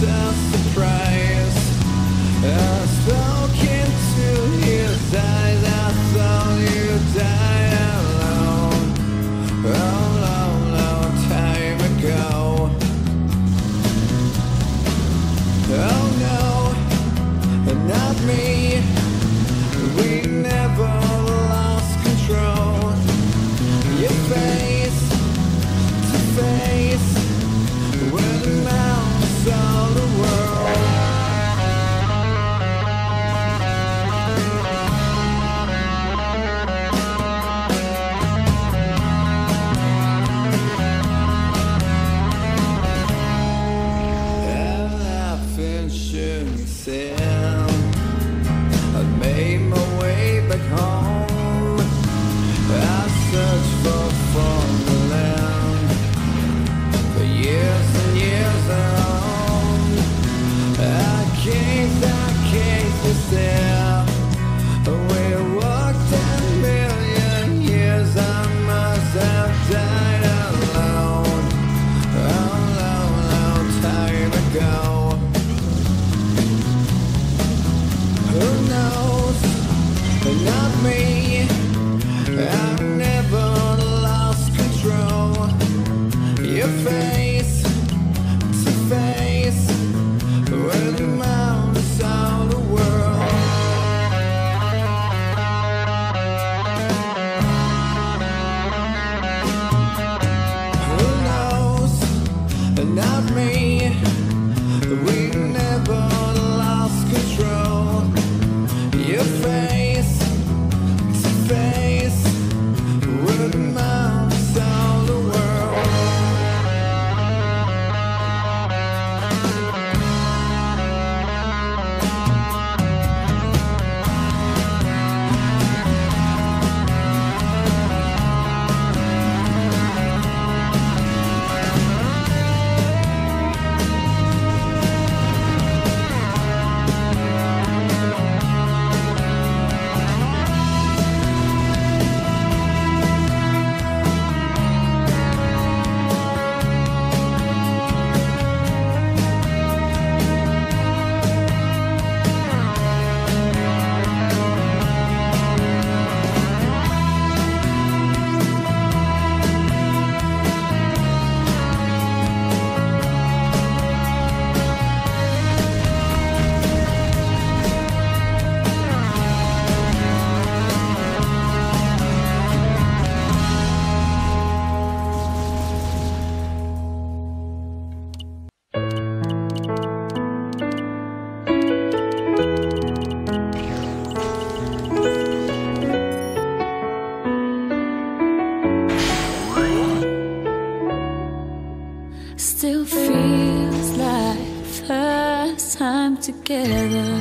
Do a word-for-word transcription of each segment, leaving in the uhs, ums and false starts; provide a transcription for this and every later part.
Together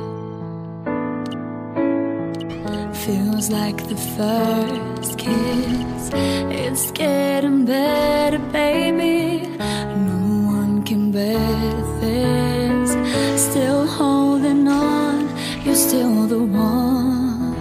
feels like the first kiss. It's getting better, baby. No one can bear this. Still holding on, you're still the one.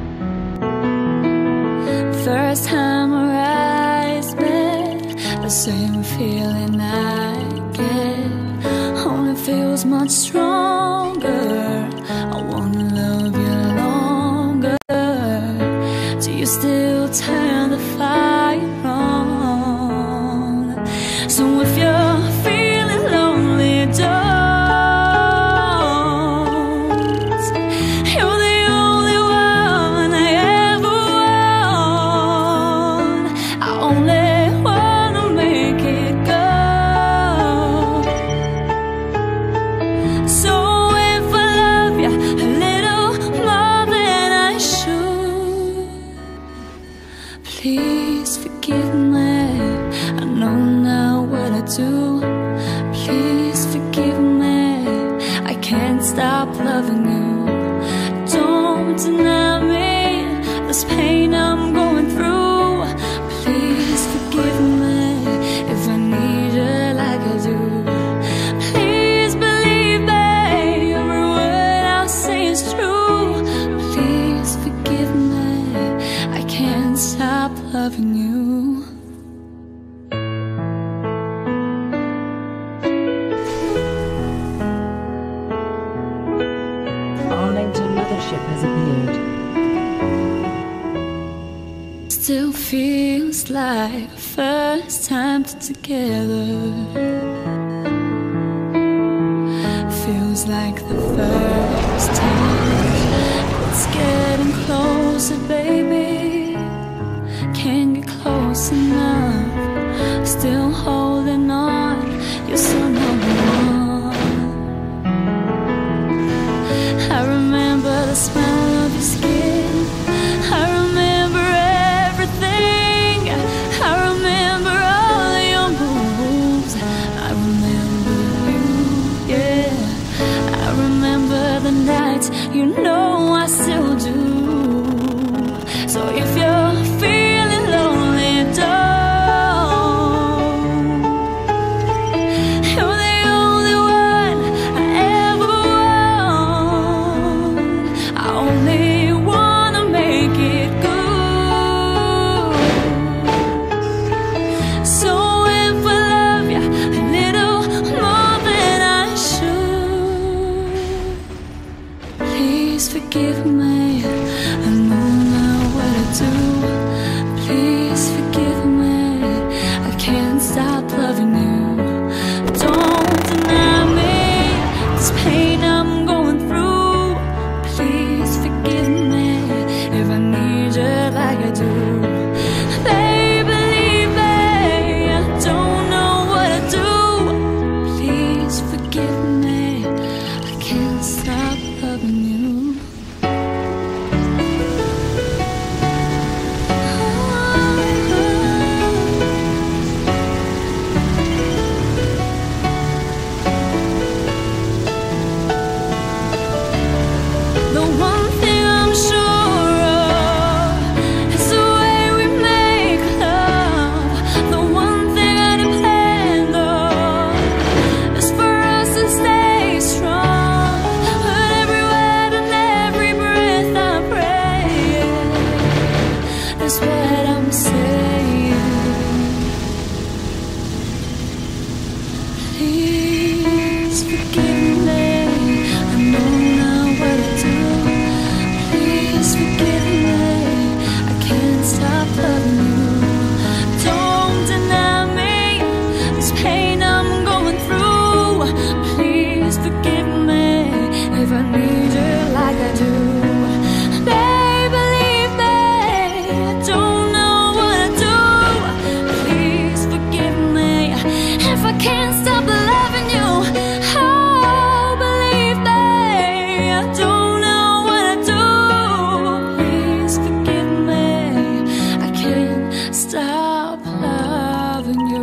First time our eyes met, the same feeling I get. Only feels much stronger. I wanna love you longer. Do you still turn the fire on? So if you're feeling lonely, don't. You're the only one I ever want. I only wanna make it go. So if I love you a little more than I should, please forgive me. I know now what I do. Please forgive me. I can't stop loving you. Don't deny me this pain I'm going through. Please forgive me if I need you like I do. Please believe me, every word I'll say is true. Please forgive me, I can't stop loving you. still feels like first time together. Feels like the first time. It's getting closer, baby. Can't get close enough. Still holding on. You're so number one. I remember the smell of your skin. I remember everything. I remember all your moves. I remember you, yeah. I remember the nights, you know I still do. So if you're feeling lonely, don't. You're the only one I ever want. I only wanna make it good. So if I love you a little more than I should, please forgive me. I know now what I do. Please forgive me. I can't stop loving you. Don't deny me this pain I'm going through. Please forgive me if I need you like I do. Baby, believe me, I don't know what I do. Please forgive me. I can't stop loving you. The one thing I'm sure of is the way we make love. The one thing I depend on is for us to stay strong. But every word and every breath I pray, that's what I'm saying. Please forgive me. I know now what I do. Please forgive me. I can't stop loving you. Don't deny me this pain I'm going through. Please forgive me if I need you like I do. Baby, believe me, I don't know what I do. Please forgive me if I can't stop loving you. Oh, believe me, I don't know what I do. Please forgive me, I can't stop loving you.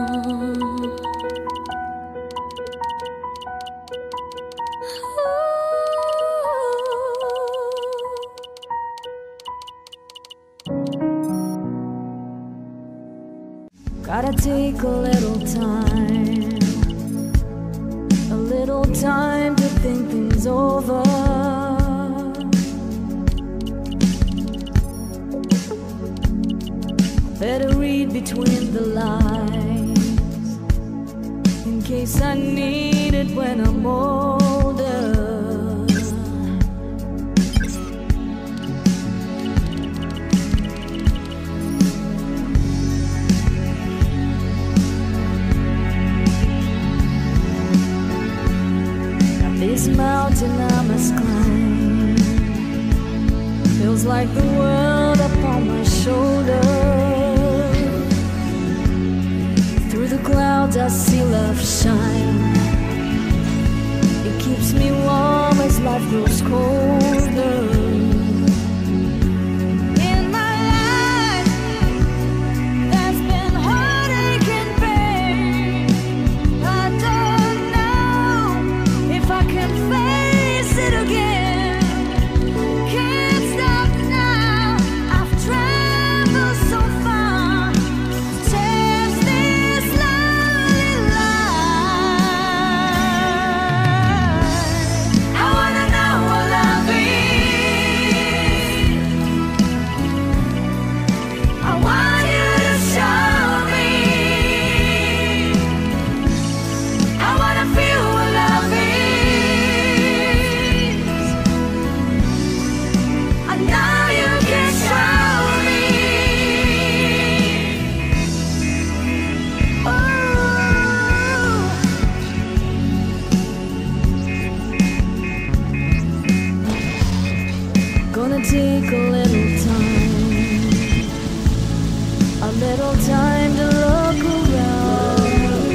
Gotta take a little time, a little time to think things over. Better read between the lines, in case I need it when I'm older. This mountain I must climb feels like the world upon my shoulder. Through the clouds I see love shine. It keeps me warm as life grows colder. In my life there's been heartache and pain. I don't know if I can face it again. Can't stop now. I've traveled so far to taste this lonely life. I wanna know what love take a little time, a little time to look around.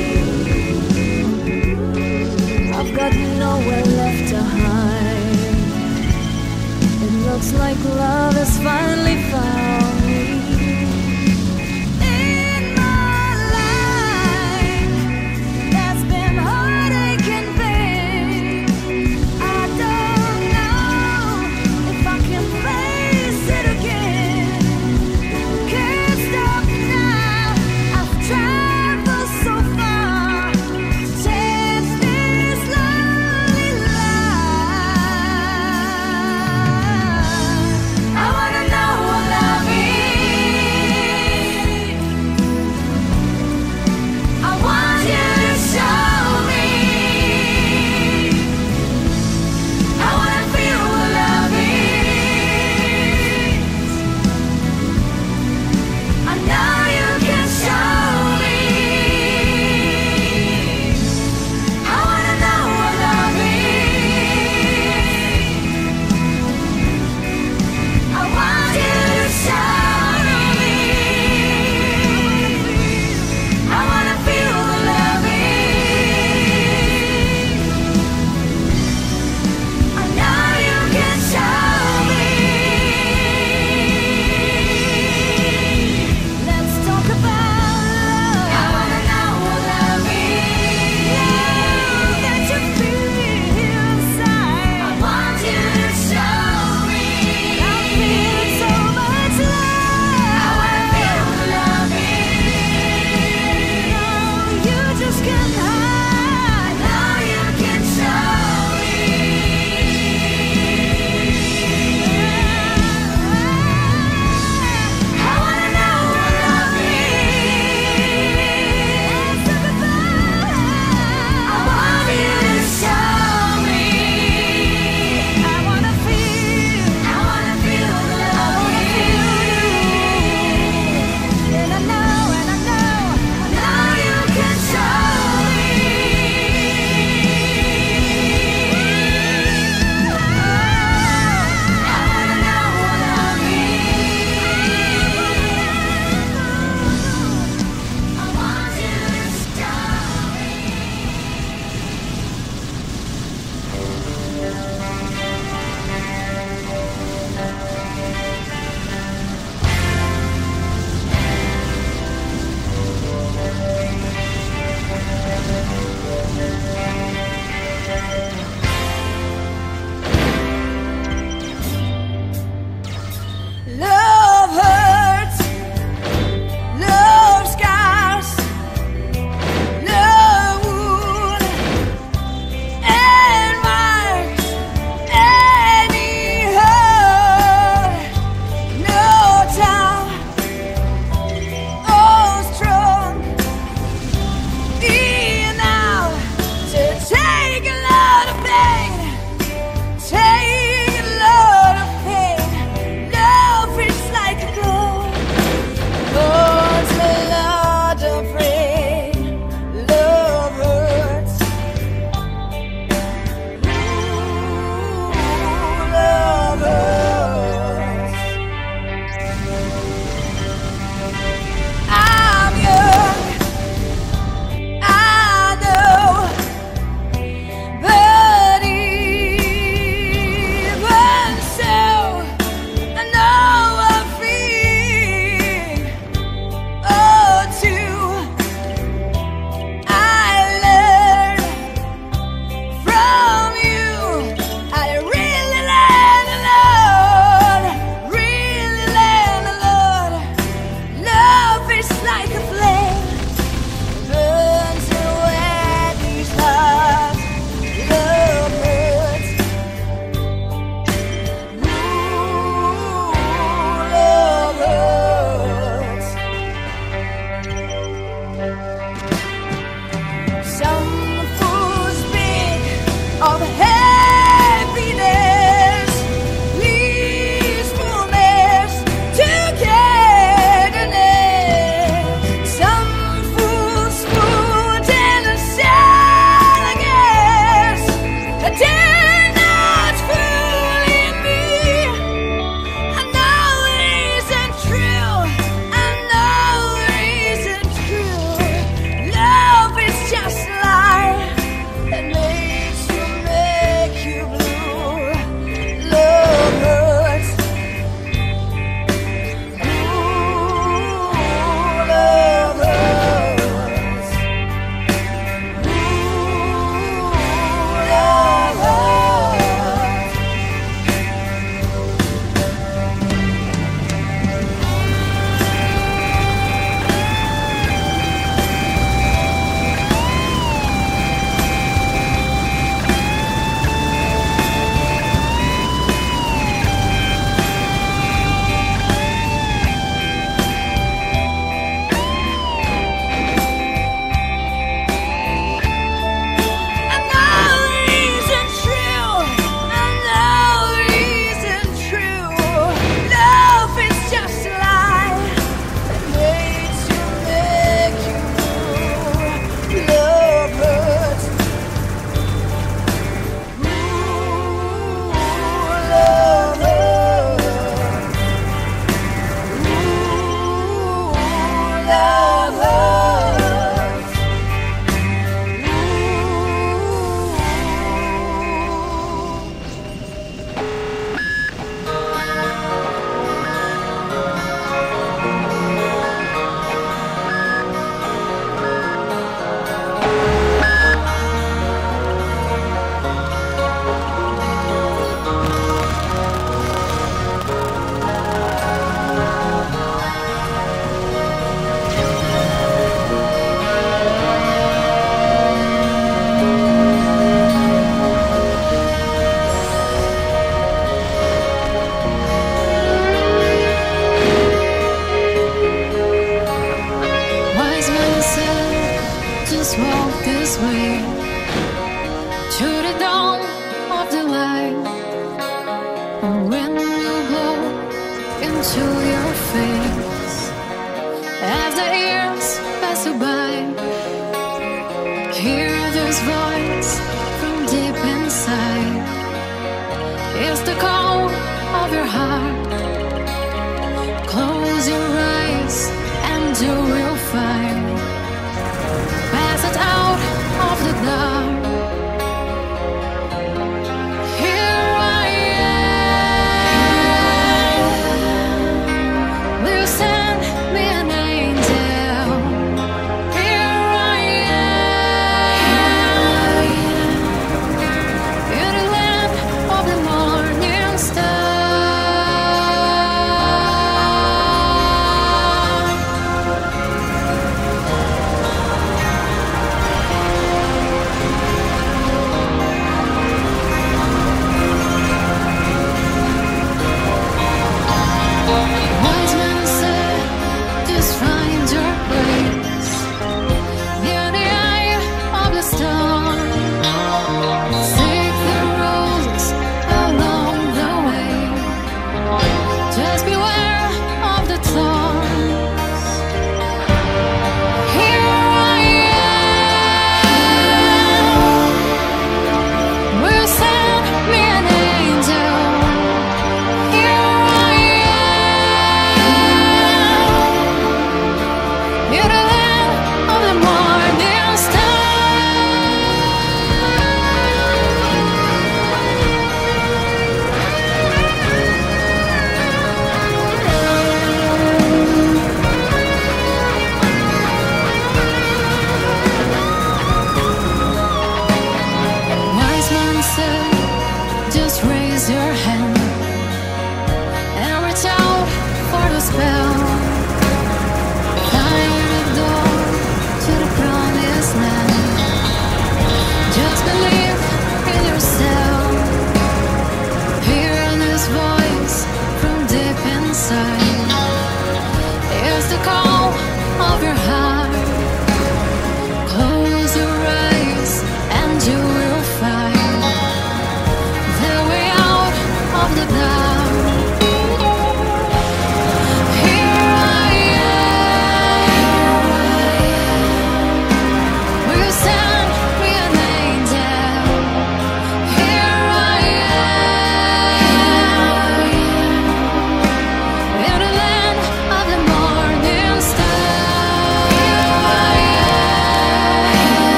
I've got nowhere left to hide. It looks like love has finally found me. In my life, there's been heartache and pain. I don't know if I can face it again. Can't stop now. I've traveled so far to chase this lonely life. I wanna know what love to the dawn of the light. And when you look into your face, as the years pass you by, hear this voice from deep inside. It's the call of your heart. Close your eyes and you will find, pass it out of the dark. Here I am. Will you send me an angel? Here I am. In the land of the morning star.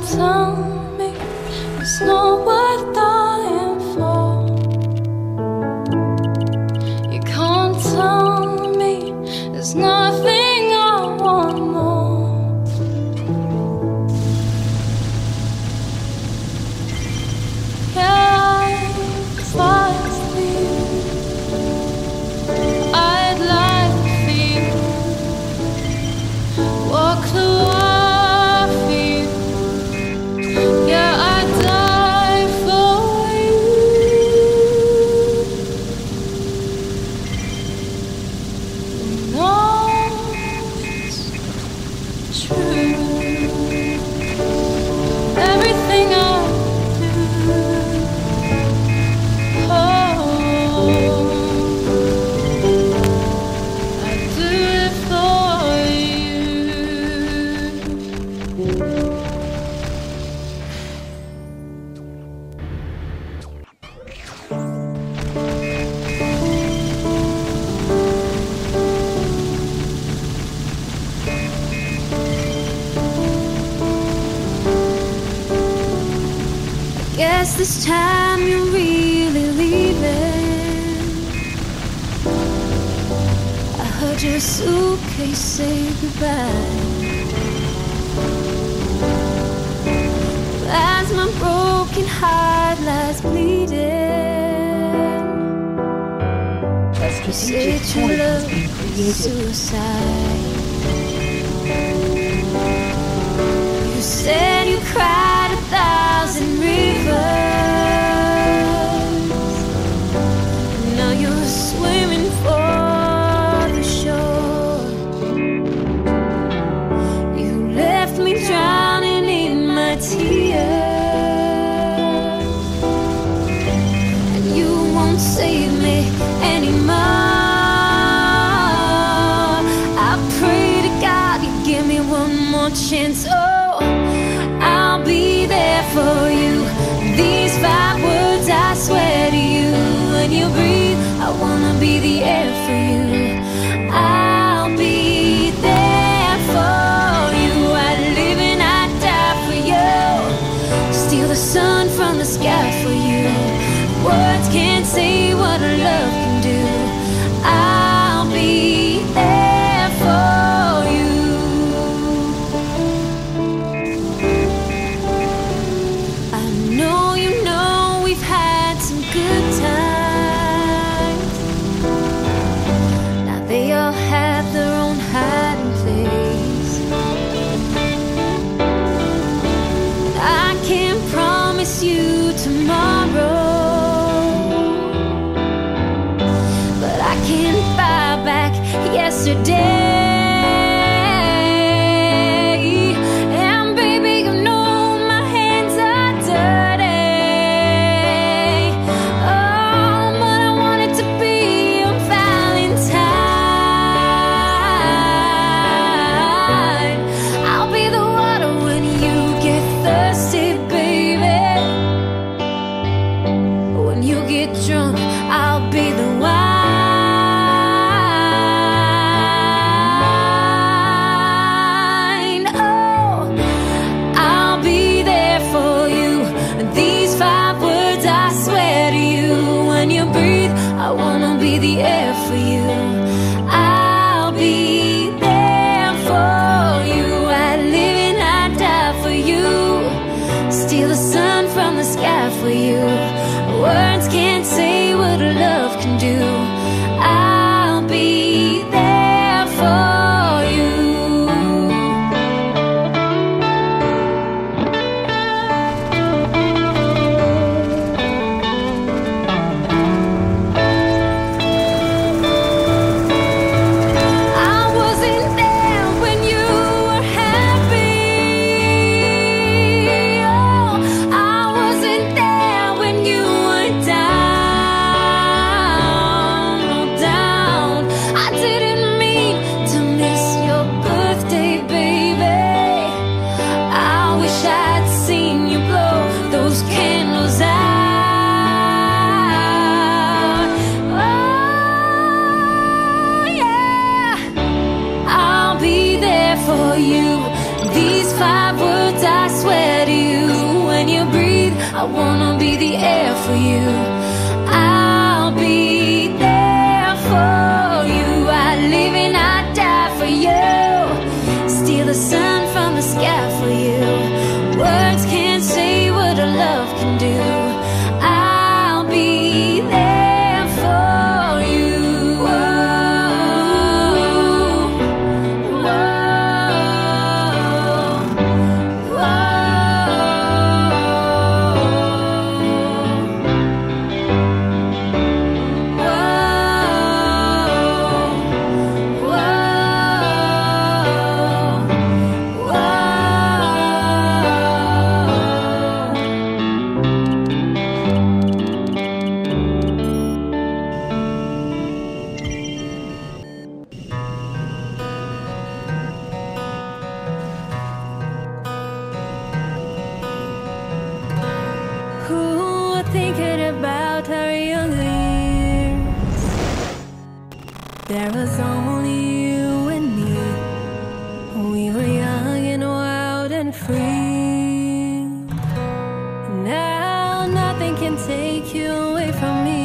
tell me it's not worth dying for. You can't tell me there's nothing I want more. Yeah, if I was you, I'd like for you, walk the walk for you. Yeah, I'd die for you. No, it's true. Everything I do, oh, I do it for you. Guess this time you're really leaving. I heard your suitcase say goodbye. As my broken heart lies bleeding, you said you love suicide. You said you cried a thousand rivers. Now you're swimming for the shore. You left me drowning in my tears, and you won't save me anymore. I pray to God you give me one more chance. Oh, I'll be there for you. These five words I swear to you. When you breathe, I wanna be the air for you. I'll be there for you. I live and I die for you. Steal the sun from the sky for you. Words can't say what love can do. I'll be there for you. I know you know we've had some good times. Now they all have their own hiding place. I can't promise you tomorrow, but I can buy back yesterday. And baby, you know my hands are dirty. Oh, but I want it to be on Valentine. I'll be the water when you get thirsty, baby. When you get drunk, I'll be the wine. Oh, I'll be there for you. These five words I swear to you. When you breathe, I wanna be the air for you. I'll be there for you. I live and I die for you. Steal the sun from the sky for you. Words can't say what love can do. I'll be there for you. I wasn't there when you were happy. Oh, I wasn't there when you were down, oh, down. I didn't mean to miss your birthday, baby. I wish I'd seen you blow those candles out. Oh, yeah. I'll be there for you. These five words I swear to you. I wanna be the air for you. I'll be there for you. I live and I die for you. Steal the sun from the sky for you. Words can't say what a love can do. I'll be there for you. Thinking about our younger years, there was only you and me. We were young and wild and free. Now nothing can take you away from me.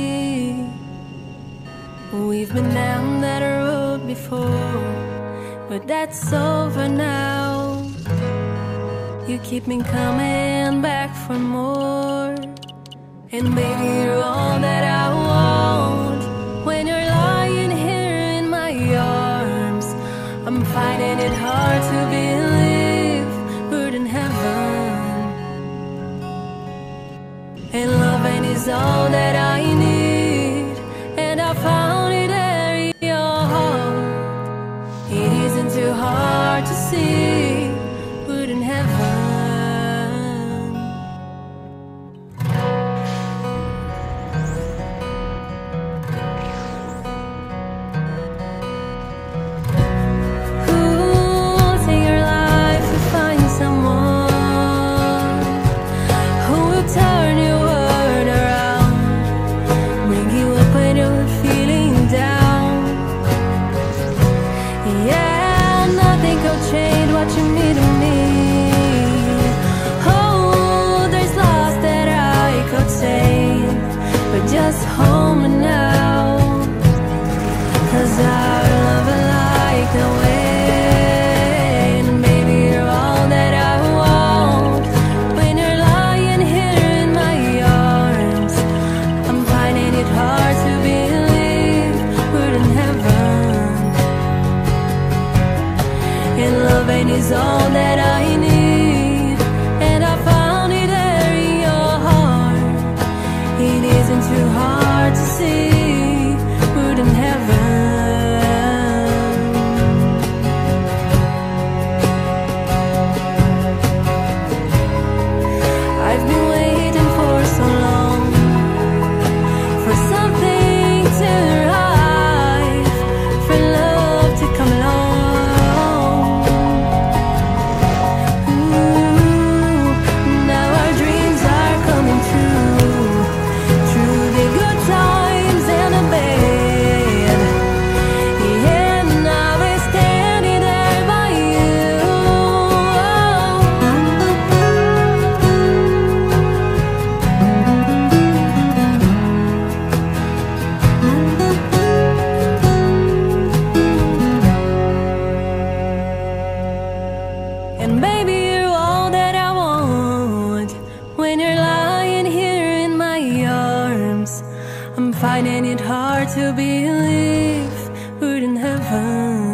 We've been down that road before, but that's over now. You keep me coming back for more. And baby, you're all that I want. When you're lying here in my arms, I'm finding it hard to believe we're in heaven. And loving is all that I need, and I found it there in your heart. It isn't too hard to see we're in heaven. Just hold me now, 'cause I love it like the wind. Baby, you're all that I want. When you're lying here in my arms, I'm finding it hard to believe we're in heaven. And loving is all that I need, and I found it there in your heart. It isn't too hard to see we're in heaven. I've been waiting for so long for something to arrive, for love to come along. Ooh, now our dreams are coming true. Through the good times and the bad, and I was standing there by you. And baby, you're all that I want. When you're lying here in my arms, I'm finding it hard to believe we're in heaven.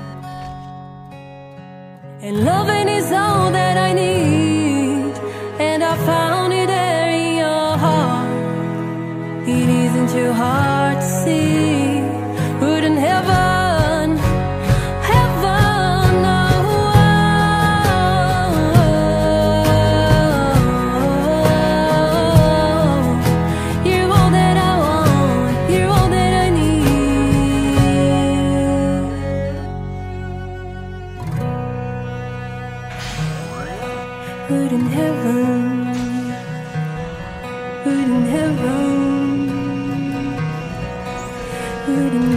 And loving is all that I need, and I found it there in your heart. It isn't too hard to see we're in heaven. Heaven, oh, oh. You're all that I want. You're all that I need. We're in heaven. We're in heaven. We're in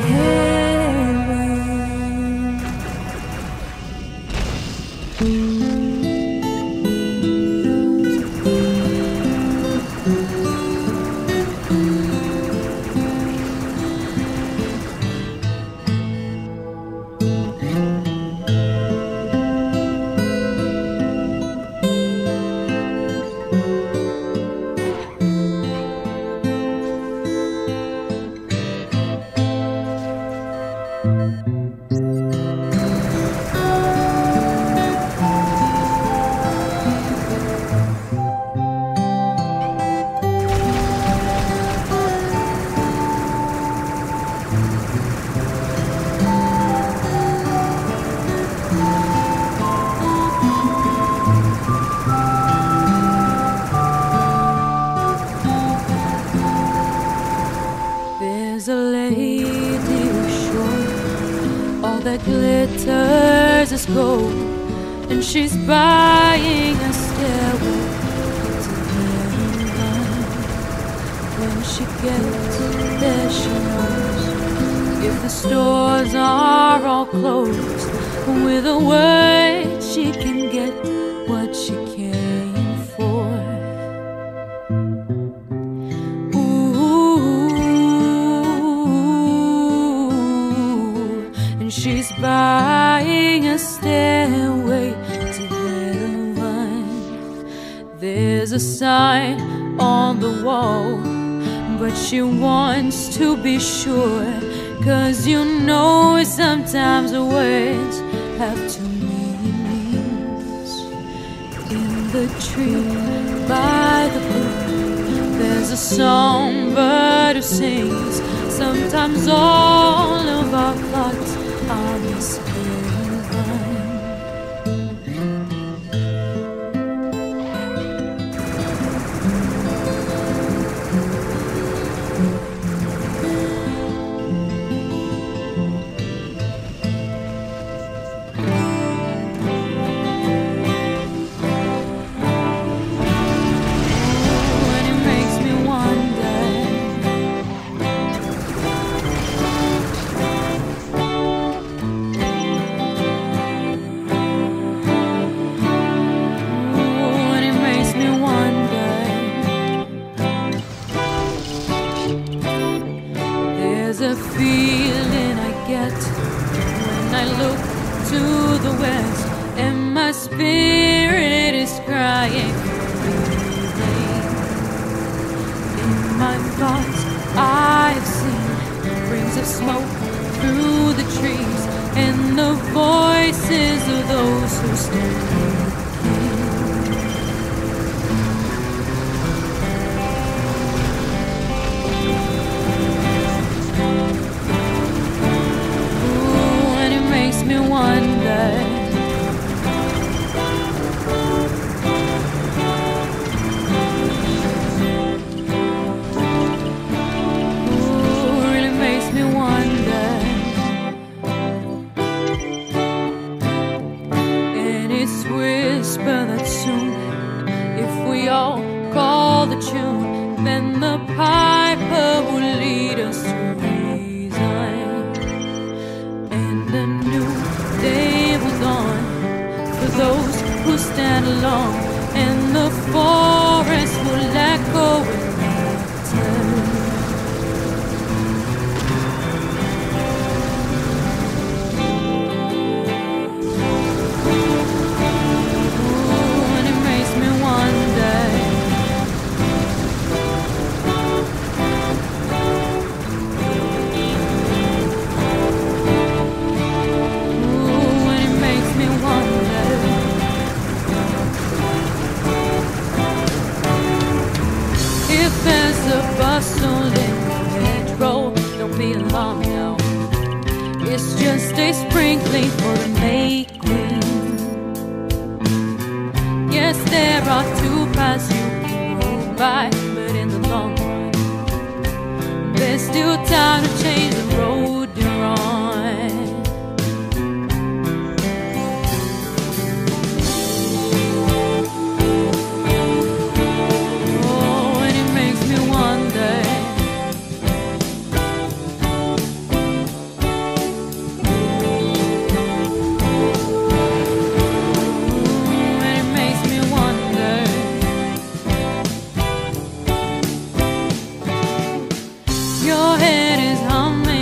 heaven. that glitters as gold, and she's buying a stairway to heaven. When she gets there, she knows if the stores are all closed, with a word she can get what she came for. She's buying a stairway to heaven. There's a sign on the wall, but she wants to be sure, 'cause you know sometimes the words have two meanings. In the tree by the brook, there's a songbird who sings. Sometimes all of our thoughts are misgiven. There's a feeling I get when I look to the west, and my spirit is crying in my thoughts. I've seen rings of smoke through the trees, and the voices of those who stand with the king. Me wonder, ooh, really makes me wonder. And it's whisper that soon, if we all call the tune, then the piper will lead us to reason. And a new day will dawn for those who stand alone, and the forest will echo with laughter. Ooh, and it makes me wonder. Bustle in the hedgerow, don't be alarmed now. It's just a sprinkling for the May Queen. Yes, there are two paths you can go by, but in the long run, there's still time to change the road you're on. Your head is humming.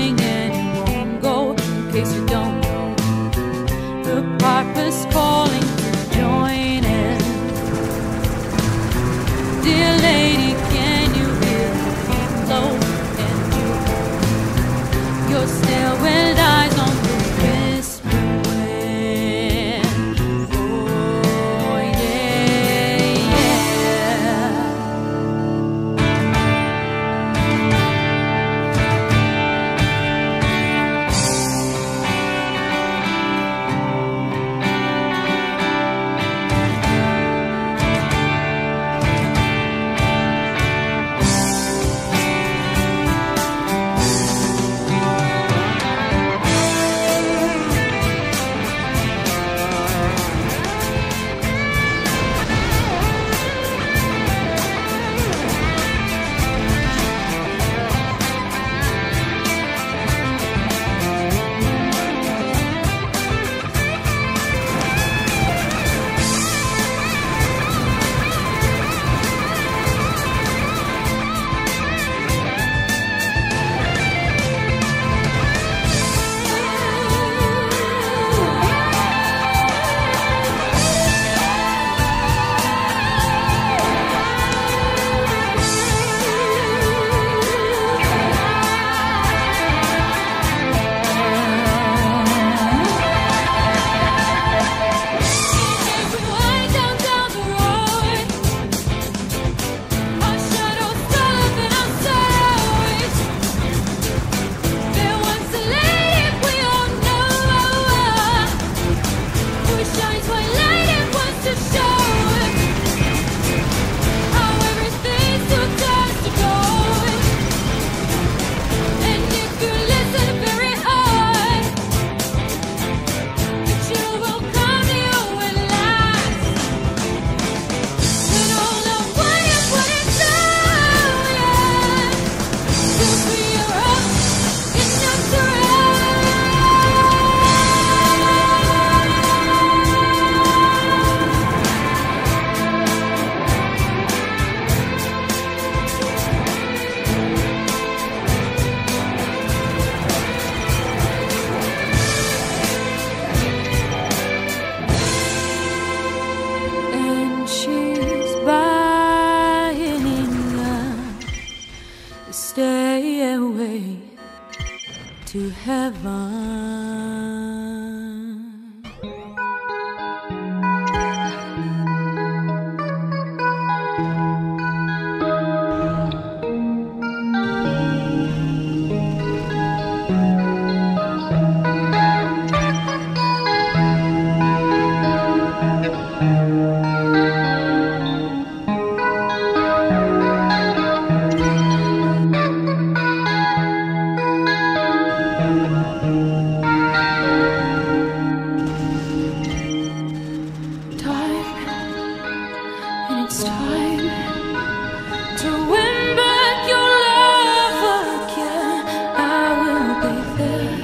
It's time to win back your love again. I will be there.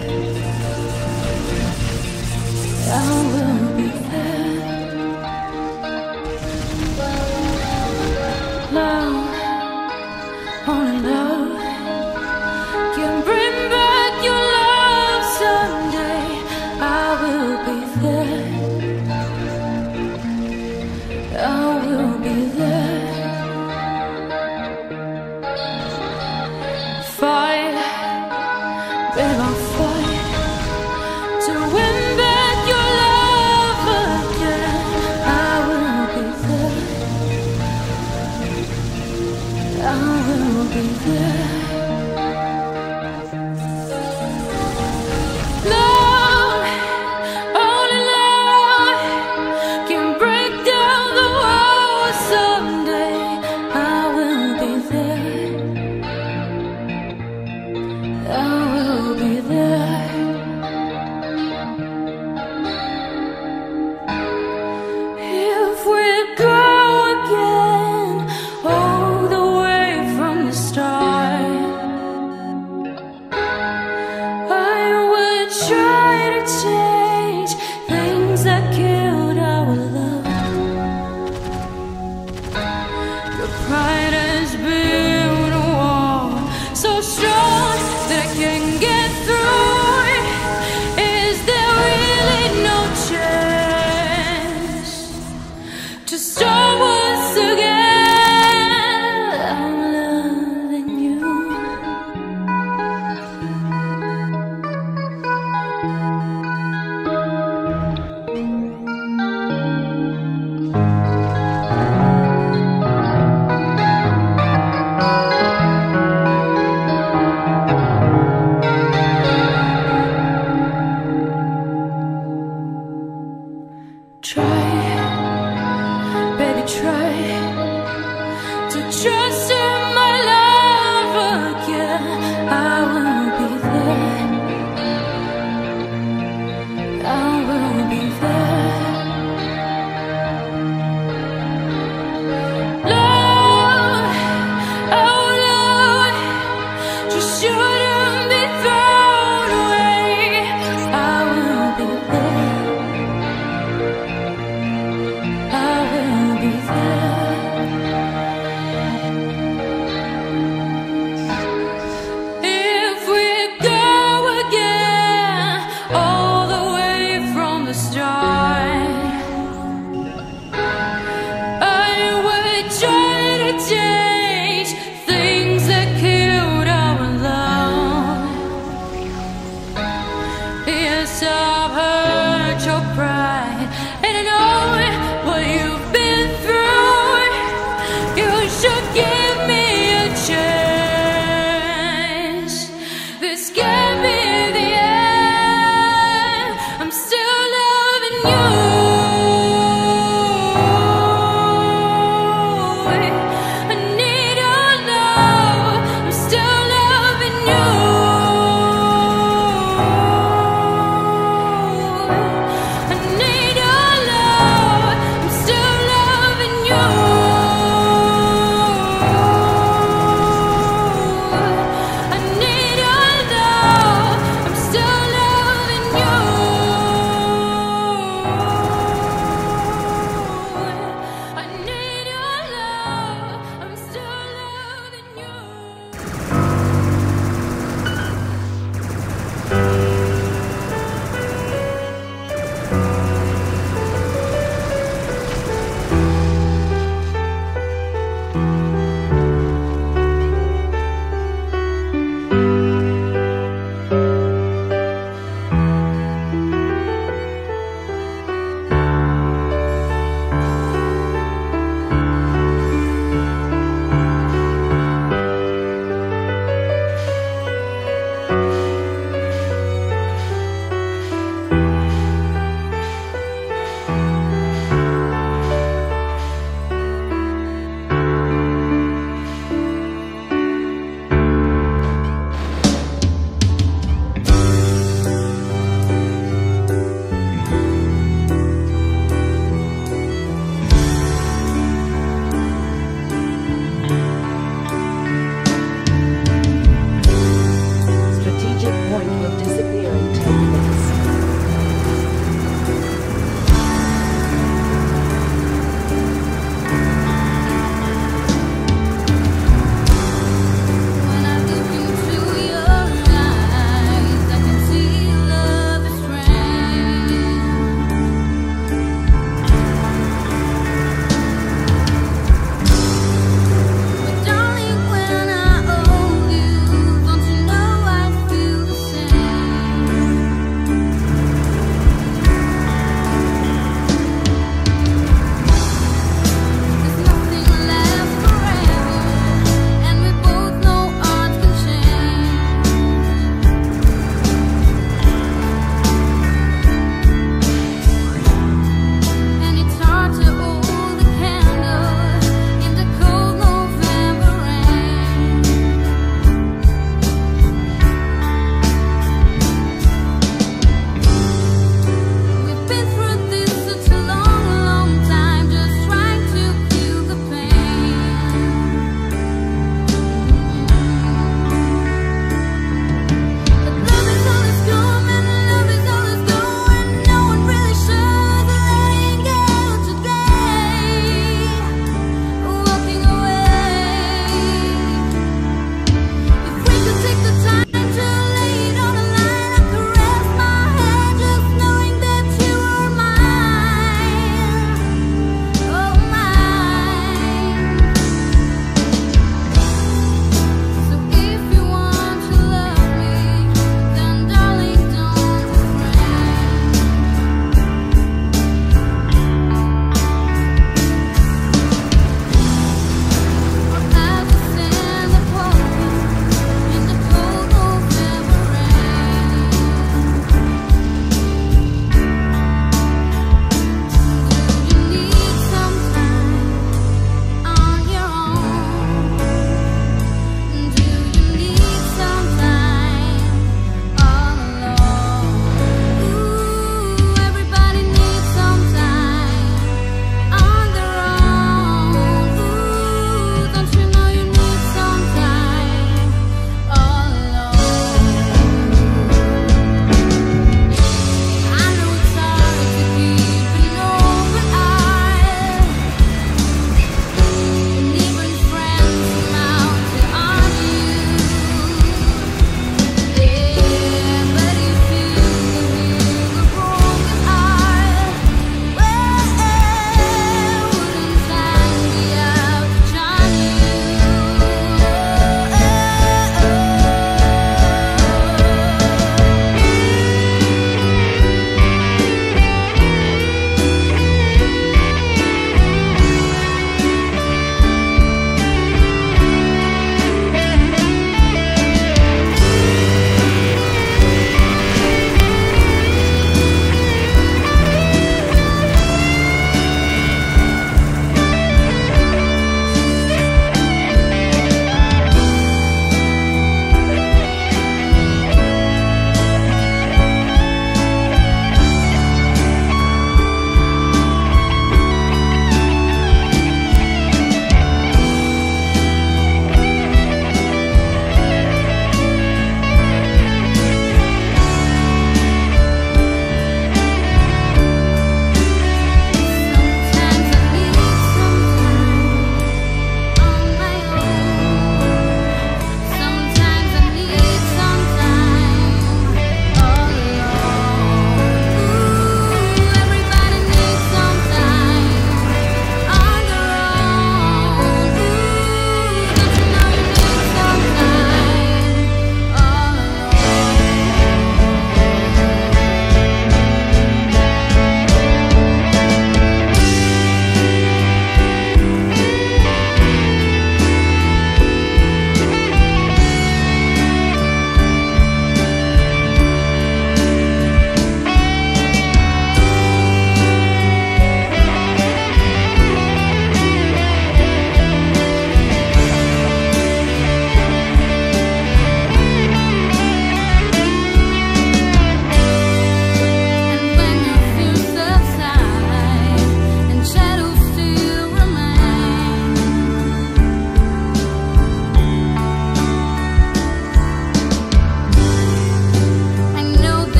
I will be there. Love, only love can bring back your love someday. I will be there. I will be there. Fight, babe, I'll fight to win back your love again. I will be there. I will be there. Love, only love can break down the walls someday. I will be there. I will be there. If we go again all the way from the start, I would try to change things that killed our love. Your pride has built a wall so strong that I can't get through it. Is there really no chance to start once again? I'm loving you. Try, baby.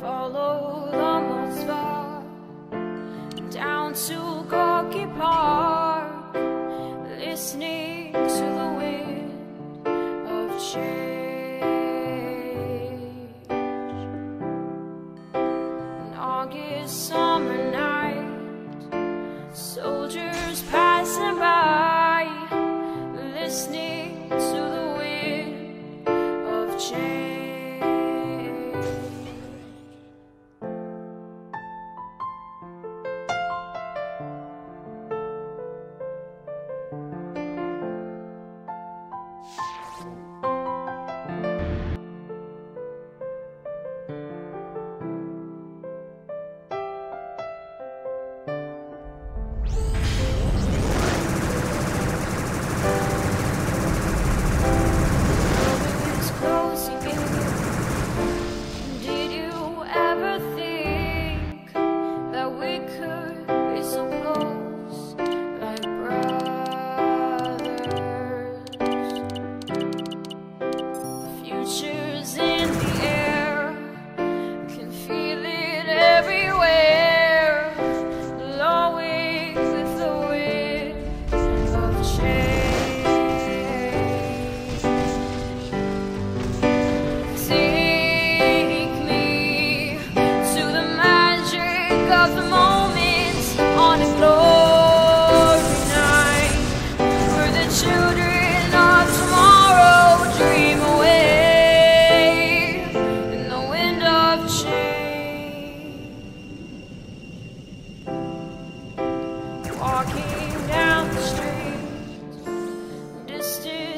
follow the Motzva down to Gorky Park, listening to the wind of change. An August summer night, soldiers passing by, listening to the wind of change. Futures in the air, can feel it everywhere, blowing with the wind of change. Take me to the magic of the moment on a glory night, where the children of tomorrow dream away. Walking down the street, distant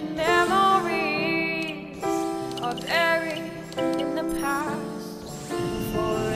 memories are buried in the past. For